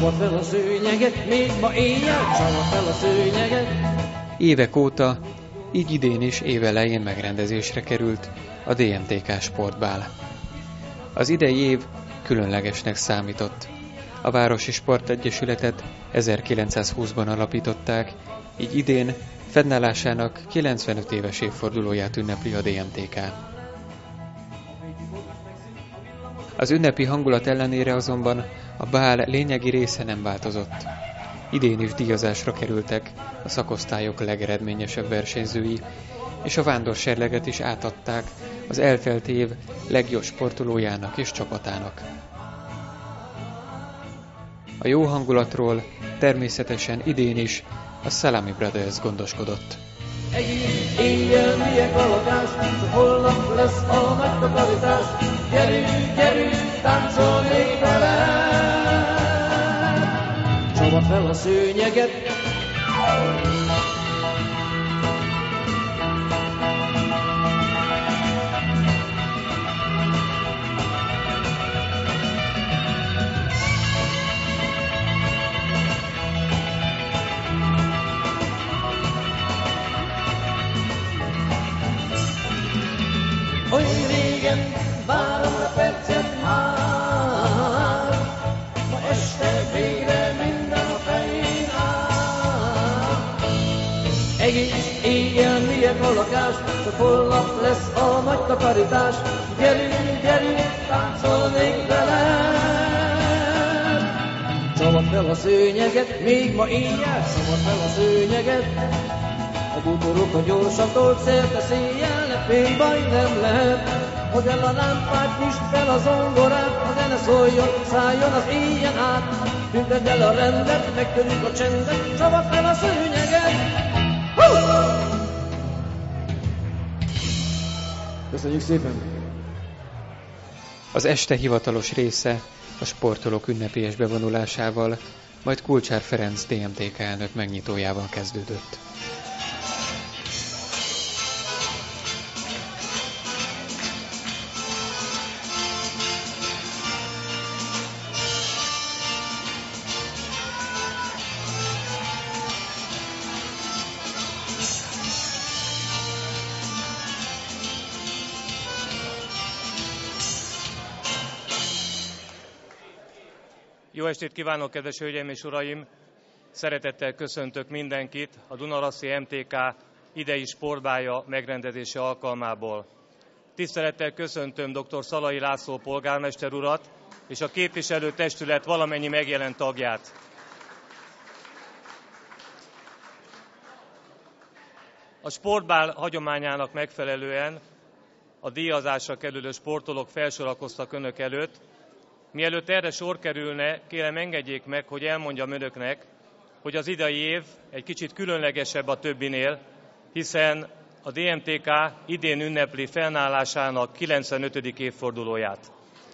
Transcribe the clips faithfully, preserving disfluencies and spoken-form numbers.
Csapad fel a szőnyeget, még ma éjjel, csapad fel a szőnyeget. Évek óta, így idén is évelején megrendezésre került a dé em té ká sportbál. Az idei év különlegesnek számított. A Városi Sportegyesületet ezerkilencszázhúszban alapították, így idén fennállásának kilencvenöt éves évfordulóját ünnepli a dé em té ká. Az ünnepi hangulat ellenére azonban a bál lényegi része nem változott. Idén is díjazásra kerültek a szakosztályok legeredményesebb versenyzői, és a vándorserleget is átadták az eltelt év legjobb sportolójának és csapatának. A jó hangulatról természetesen idén is a Salami Brothers gondoskodott. Egész éjjel milyen kalapás, csak holnap lesz a nagy takarítás. Gyerünk, gyerünk, táncolni vele! Csapad fel a szőnyeget! Oly régen várom a percet már, ma este végre minden a fején áll. Egész éjjel milyen a lakás, csak holnap lesz a nagy takarítás. Gyerünk, gyerünk, táncolnék vele! Csapad fel a szőnyeget, még ma éjjel, szabad fel a szőnyeget. A bútorokon gyorsan tolt szerte széjjel, ne félj, baj nem lehet. Hogy el a lámpát, nyisd fel a zongorát, a zene szóljon, szálljon az éjjel át. Tüntedd el a rendet, megtörjük a csendet, csapad fel a szőnyeget! Hú! Köszönjük szépen! Az este hivatalos része a sportolók ünnepélyes bevonulásával, majd Kulcsár Ferenc dé em té ká elnök megnyitójával kezdődött. Jó estét kívánok, kedves hölgyeim és uraim! Szeretettel köszöntök mindenkit a Dunaraszi em té ká idei sportbálja megrendezése alkalmából. Tisztelettel köszöntöm dr. Szalai László polgármester urat és a képviselőtestület valamennyi megjelent tagját. A sportbál hagyományának megfelelően a díjazásra kerülő sportolók felsorakoztak önök előtt. Mielőtt erre sor kerülne, kérem engedjék meg, hogy elmondjam önöknek, hogy az idei év egy kicsit különlegesebb a többinél, hiszen a dé em té ká idén ünnepli fennállásának kilencvenötödik évfordulóját.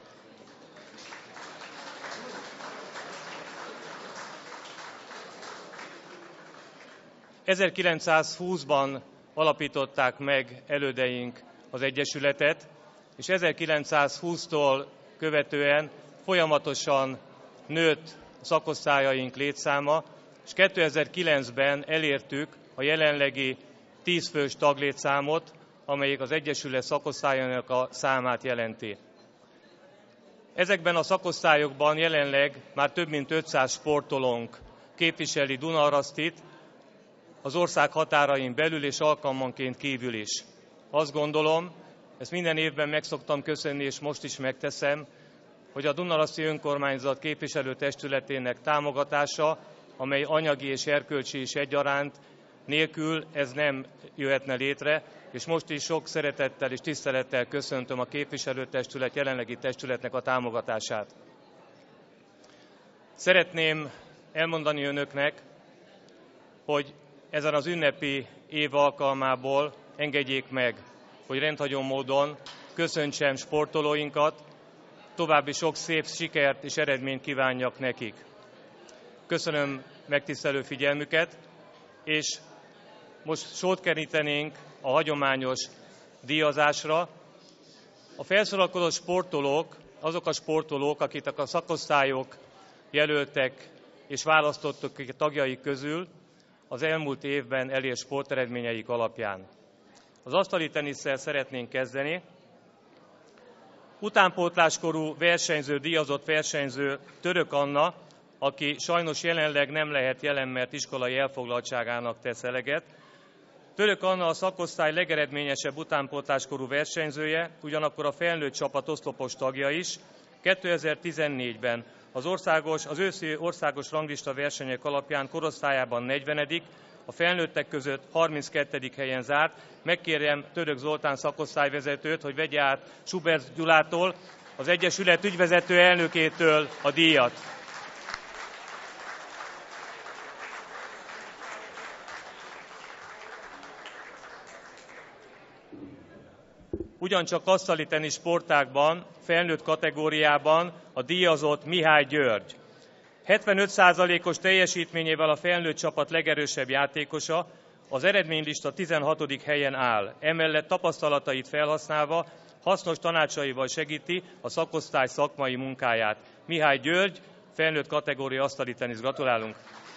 ezerkilencszázhúszban alapították meg elődeink az Egyesületet, és ezerkilencszázhúsztól követően folyamatosan nőtt a szakosztályaink létszáma, és kétezer-kilencben elértük a jelenlegi tíz fős taglétszámot, amelyik az Egyesület szakosztályainak a számát jelenti. Ezekben a szakosztályokban jelenleg már több mint ötszáz sportolónk képviseli Dunaharasztit, az ország határain belül és alkalmanként kívül is. Azt gondolom, ezt minden évben meg szoktam köszönni, és most is megteszem, hogy a Dunaharaszti Önkormányzat képviselőtestületének támogatása, amely anyagi és erkölcsi is egyaránt, nélkül ez nem jöhetne létre, és most is sok szeretettel és tisztelettel köszöntöm a képviselőtestület jelenlegi testületnek a támogatását. Szeretném elmondani önöknek, hogy ezen az ünnepi év alkalmából engedjék meg, hogy rendhagyó módon köszöntsem sportolóinkat, további sok szép sikert és eredményt kívánjak nekik. Köszönöm megtisztelő figyelmüket, és most sort kerítenénk a hagyományos díjazásra. A felsorakozó sportolók, azok a sportolók, akik a szakosztályok jelöltek és választottuk a tagjaik közül az elmúlt évben elért sporteredményeik alapján. Az asztali tenisszel szeretnénk kezdeni. Utánpótláskorú versenyző, díjazott versenyző Török Anna, aki sajnos jelenleg nem lehet jelen, mert iskolai elfoglaltságának tesz eleget. Török Anna a szakosztály legeredményesebb utánpótláskorú versenyzője, ugyanakkor a felnőtt csapat oszlopos tagja is. kétezer-tizennégyben az, országos, az őszi országos ranglista versenyek alapján korosztályában negyvenedik, a felnőttek között harminckettedik helyen zárt. Megkérjem Török Zoltán szakosztályvezetőt, hogy vegye át Schubert Gyulától, az Egyesület ügyvezető elnökétől a díjat. Ugyancsak asztali tenisz sportágban, felnőtt kategóriában a díjazott Mihály György. hetvenöt százalékos teljesítményével a felnőtt csapat legerősebb játékosa, az eredménylista tizenhatodik helyen áll. Emellett tapasztalatait felhasználva hasznos tanácsaival segíti a szakosztály szakmai munkáját. Mihály György, felnőtt kategória asztali tenisz. Gratulálunk!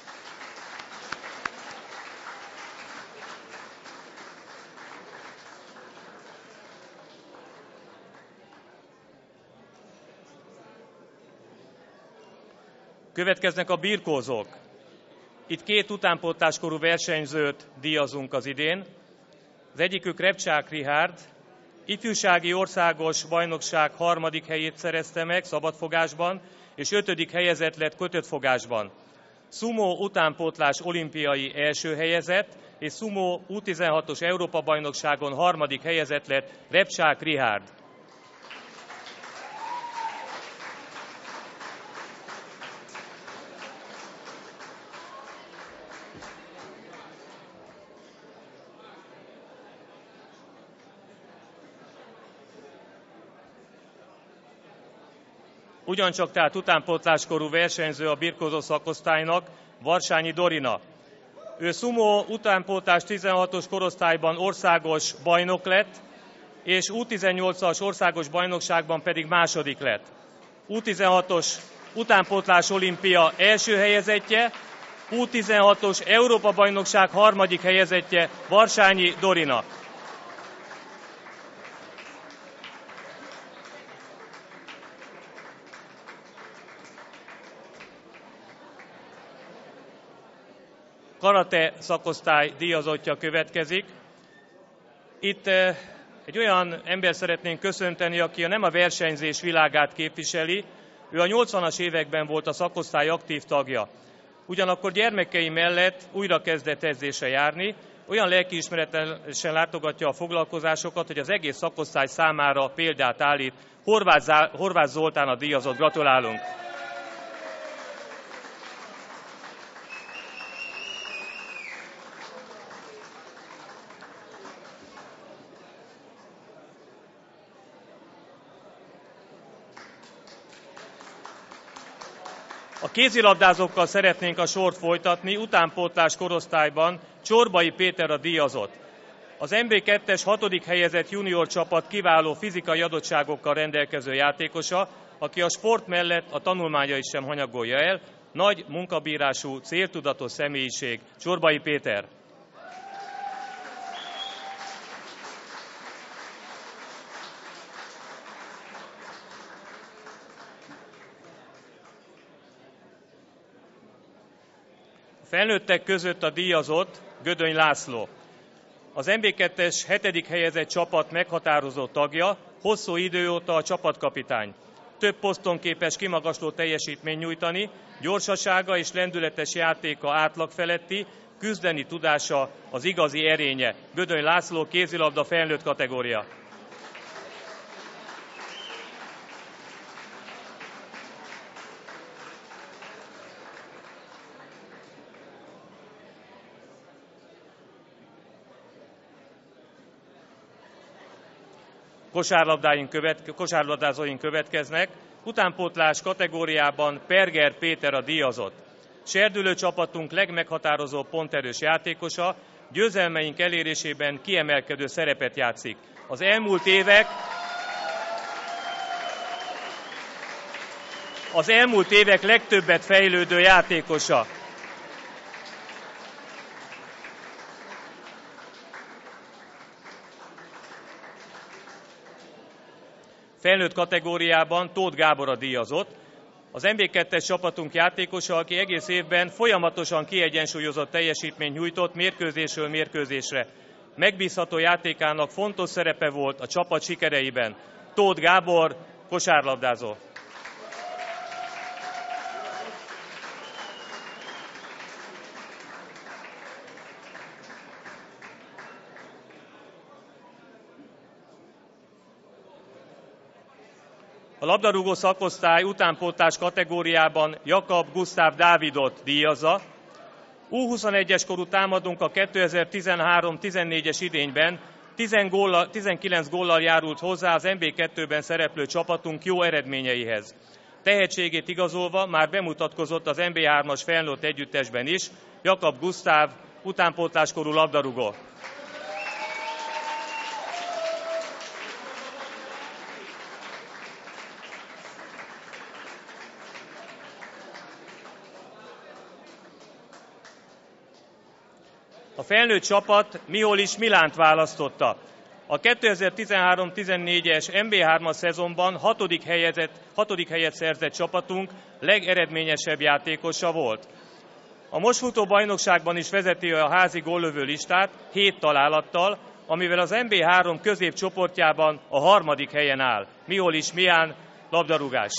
Következnek a birkózók. Itt két utánpótláskorú versenyzőt díjazunk az idén. Az egyikük Repcsák Richárd, ifjúsági országos bajnokság harmadik helyét szerezte meg szabadfogásban, és ötödik helyezett lett kötöttfogásban. Szumó utánpótlás olimpiai első helyezett, és szumó U tizenhatos Európa-bajnokságon harmadik helyezett lett Repcsák Richárd. Ugyancsak tehát utánpótláskorú versenyző a birkózó szakosztálynak Varsányi Dorina. Ő szumó utánpótlás tizenhatos korosztályban országos bajnok lett, és U tizennyolcas országos bajnokságban pedig második lett. U tizenhatos utánpótlás olimpia első helyezettje, U tizenhatos Európa-bajnokság harmadik helyezettje Varsányi Dorina. Karate szakosztály díjazottja következik. Itt egy olyan ember szeretnénk köszönteni, aki nem a versenyzés világát képviseli, ő a nyolcvanas években volt a szakosztály aktív tagja. Ugyanakkor gyermekei mellett újra kezdett edzésre járni, olyan lelkiismeretesen látogatja a foglalkozásokat, hogy az egész szakosztály számára példát állít. Horváth Zoltán a díjazott. Gratulálunk! A kézilabdázókkal szeretnénk a sort folytatni, utánpótlás korosztályban Csorbai Péter a díjazott. Az em bé kettes hatodik helyezett junior csapat kiváló fizikai adottságokkal rendelkező játékosa, aki a sport mellett a tanulmányait sem hanyagolja el, nagy munkabírású, céltudatos személyiség. Csorbai Péter. Felnőttek között a díjazott Gödöny László. Az em bé kettes hetedik helyezett csapat meghatározó tagja, hosszú idő óta a csapatkapitány. Több poszton képes kimagasló teljesítményt nyújtani, gyorsasága és lendületes játéka átlag feletti, küzdeni tudása az igazi erénye. Gödöny László, kézilabda felnőtt kategória. Kosárlabdáink követ, kosárlabdázóink következnek. Utánpótlás kategóriában Perger Péter a díjazott. Serdülő csapatunk legmeghatározó ponterős játékosa, győzelmeink elérésében kiemelkedő szerepet játszik. Az elmúlt évek az elmúlt évek legtöbbet fejlődő játékosa. Felnőtt kategóriában Tóth Gábor a díjazott, az em bé kettes csapatunk játékosa, aki egész évben folyamatosan kiegyensúlyozott teljesítményt nyújtott mérkőzésről mérkőzésre. Megbízható játékának fontos szerepe volt a csapat sikereiben. Tóth Gábor, kosárlabdázó. A labdarúgó szakosztály utánpótlás kategóriában Jakab Gusztáv Dávidot díjazza. U huszonegyes korú támadónk a kétezer-tizenhárom tizennégyes idényben tizenkilenc góllal járult hozzá az em bé kettőben szereplő csapatunk jó eredményeihez. Tehetségét igazolva már bemutatkozott az em bé hármas felnőtt együttesben is. Jakab Gusztáv, utánpótláskorú labdarúgó. A felnőtt csapat Miholis Milánt választotta. A kétezer-tizenhárom tizennégyes em bé hármas szezonban hatodik helyet, hatodik helyet szerzett csapatunk legeredményesebb játékosa volt. A most futó bajnokságban is vezeti a házi góllövő listát hét találattal, amivel az em bé három középcsoportjában a harmadik helyen áll. Miholis Milán, labdarúgás.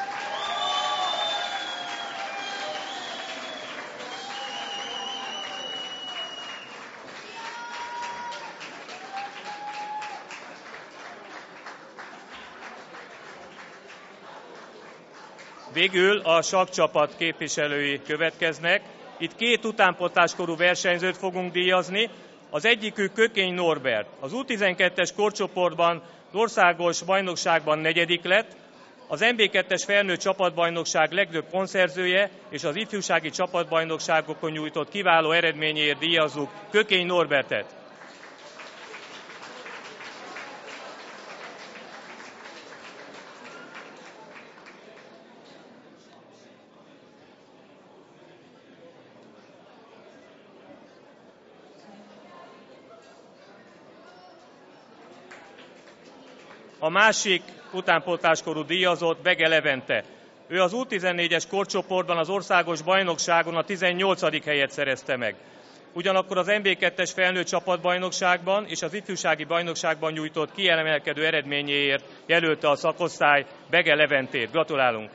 Végül a sakkcsapat képviselői következnek. Itt két utánpótláskorú versenyzőt fogunk díjazni. Az egyikük Kökény Norbert. Az U tizenkettes korcsoportban országos bajnokságban negyedik lett, az em bé kettes felnőtt csapatbajnokság legtöbb pontszerzője és az ifjúsági csapatbajnokságokon nyújtott kiváló eredményéért díjazzuk Kökény Norbertet. A másik utánpótláskorú díjazott Bege Levente. Ő az U tizennégyes korcsoportban az országos bajnokságon a tizennyolcadik helyet szerezte meg. Ugyanakkor az em bé kettes felnőtt csapatbajnokságban és az ifjúsági bajnokságban nyújtott kiemelkedő eredményéért jelölte a szakosztály Bege Leventét. Gratulálunk!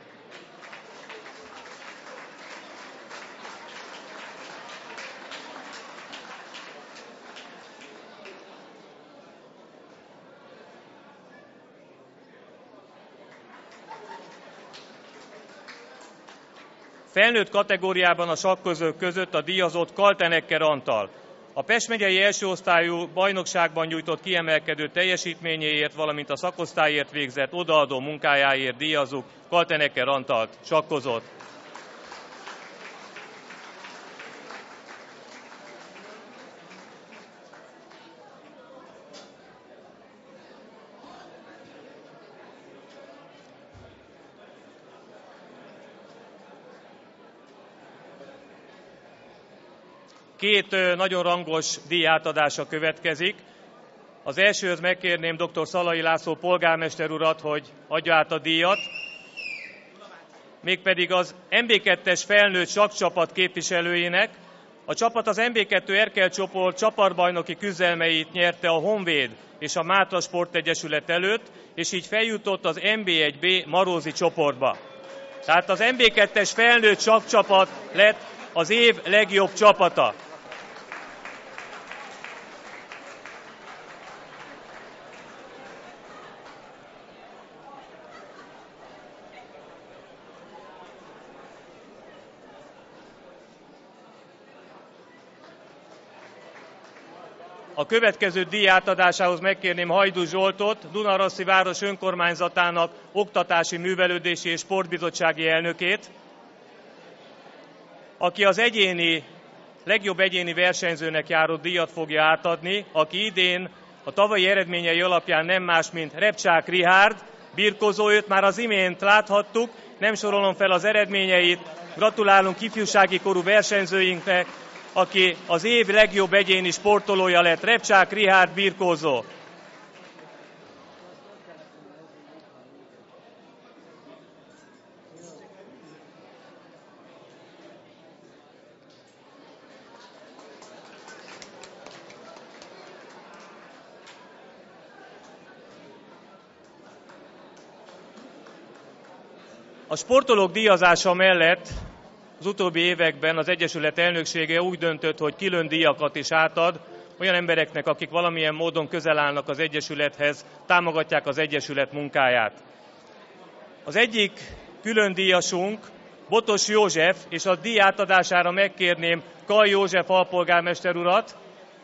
Felnőtt kategóriában a sakközök között a díjazott Kaltenecker Antal. A Pest megyei első osztályú bajnokságban nyújtott kiemelkedő teljesítményéért, valamint a szakosztályért végzett odaadó munkájáért díjazzuk Kaltenecker Antalt, sakkozott. Két nagyon rangos díjátadása következik. Az elsőhöz megkérném dr. Szalai László polgármester urat, hogy adja át a díjat. Mégpedig az em bé kettes felnőtt sakkcsapat képviselőjének. A csapat az em bé kettő Erkel csoport csapatbajnoki küzdelmeit nyerte a Honvéd és a Mátra Sportegyesület előtt, és így feljutott az em bé egy bé Marózi csoportba. Tehát az em bé kettes felnőtt sakkcsapat lett az év legjobb csapata. A következő díj átadásához megkérném Hajdú Zsoltot, Dunaraszi város önkormányzatának oktatási, művelődési és sportbizottsági elnökét, aki az egyéni, legjobb egyéni versenyzőnek járó díjat fogja átadni, aki idén a tavalyi eredményei alapján nem más, mint Repcsák Rihárd, birkózó, őt már az imént láthattuk, nem sorolom fel az eredményeit, gratulálunk ifjúsági korú versenyzőinknek, aki az év legjobb egyéni sportolója lett, Repcsák Richárd birkózó. A sportolók díjazása mellett az utóbbi években az Egyesület elnöksége úgy döntött, hogy külön díjakat is átad olyan embereknek, akik valamilyen módon közel állnak az Egyesülethez, támogatják az Egyesület munkáját. Az egyik külön díjasunk Botos József, és a díj átadására megkérném Kaj József alpolgármester urat.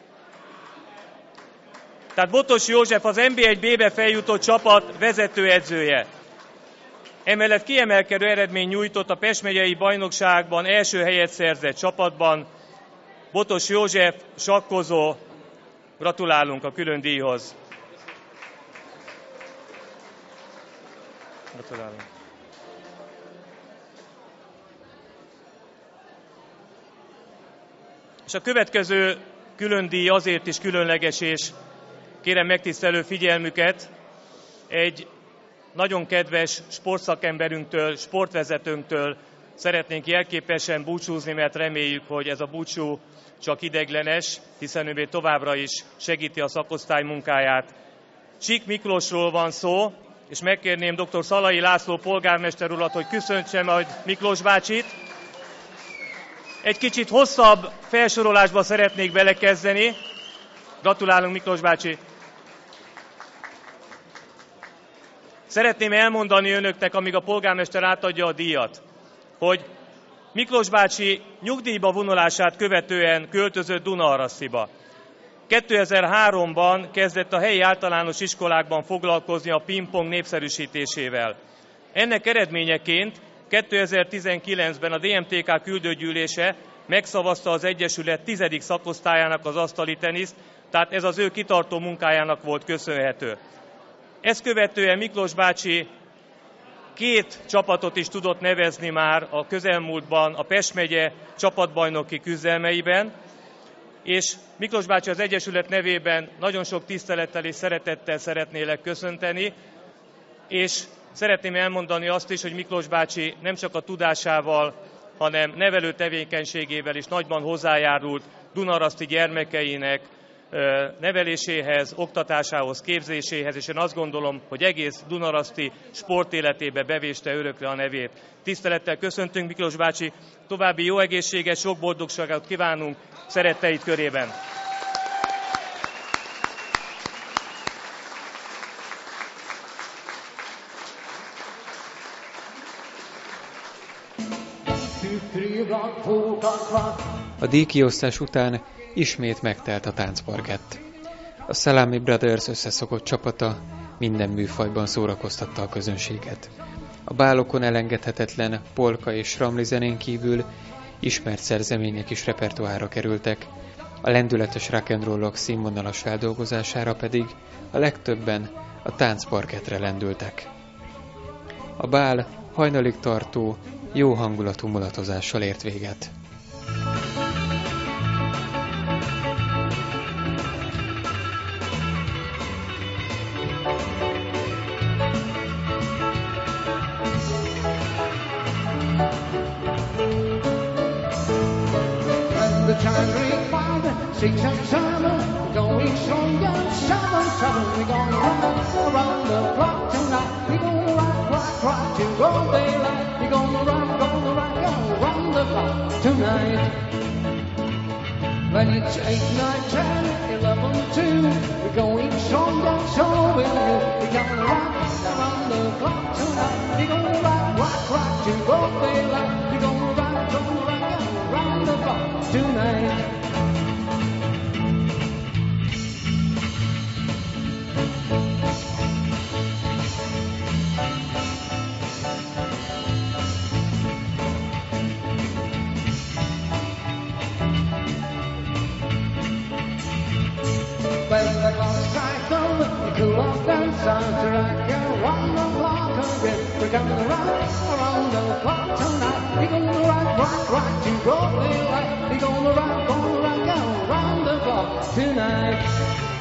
Tehát Botos József az en bé egy bé-be feljutott csapat vezetőedzője. Emellett kiemelkedő eredmény nyújtott a Pest megyei bajnokságban első helyet szerzett csapatban. Botos József, sakkozó, gratulálunk a külön díjhoz. Gratulálunk. És a következő külön díj azért is különleges, és kérem megtisztelő figyelmüket, egy nagyon kedves sportszakemberünktől, sportvezetőnktől szeretnénk jelképesen búcsúzni, mert reméljük, hogy ez a búcsú csak ideiglenes, hiszen ő még továbbra is segíti a szakosztály munkáját. Csík Miklósról van szó, és megkérném dr. Szalai László polgármester urat, hogy köszöntse majd Miklós bácsit. Egy kicsit hosszabb felsorolásba szeretnék belekezdeni. Gratulálunk, Miklós bácsi! Szeretném elmondani önöknek, amíg a polgármester átadja a díjat, hogy Miklós bácsi nyugdíjba vonulását követően költözött Dunaharasztiba. kétezer-háromban kezdett a helyi általános iskolákban foglalkozni a pingpong népszerűsítésével. Ennek eredményeként kétezer-tizenkilencben a dé em té ká küldőgyűlése megszavazta az Egyesület tizedik szakosztályának az asztali teniszt, tehát ez az ő kitartó munkájának volt köszönhető. Ezt követően Miklós bácsi két csapatot is tudott nevezni már a közelmúltban a Pest megye csapatbajnoki küzdelmeiben, és Miklós bácsi az Egyesület nevében nagyon sok tisztelettel és szeretettel szeretnélek köszönteni, és szeretném elmondani azt is, hogy Miklós bácsi nem csak a tudásával, hanem nevelő tevékenységével is nagyban hozzájárult Dunaharaszti gyermekeinek neveléséhez, oktatásához, képzéséhez, és én azt gondolom, hogy egész Dunaharaszti sportéletébe bevéste örökre a nevét. Tisztelettel köszöntünk, Miklós bácsi, további jó egészséget, sok boldogságot kívánunk szeretteid körében. A díjkiosztás után ismét megtelt a táncparkett. A Salami Brothers összeszokott csapata minden műfajban szórakoztatta a közönséget. A bálokon elengedhetetlen polka és ramli zenén kívül ismert szerzemények is repertoárra kerültek, a lendületes rock'n'rollok színvonalas feldolgozására pedig a legtöbben a táncparkettre lendültek. A bál hajnalig tartó, jó hangulatú mulatozással ért véget. Six and seven, going stronger, seven, seven, we're gonna rock around the clock tonight. We're gonna rock, rock, rock till broad daylight. We're gonna rock, gonna rock, go around the clock tonight. When it's eight, nine, ten, eleven, two, we're going stronger, so will you. We're gonna rock around the clock tonight. We're gonna rock, rock, rock till broad daylight. We're gonna rock, gonna rock, go around the clock tonight. When the clock strikes over, you cool off and start to rock and roll. round the clock again. We're gonna rock around the clock tonight. We're gonna rock, rock, rock to broadway light. We're gonna rock, gonna rock out around the clock tonight.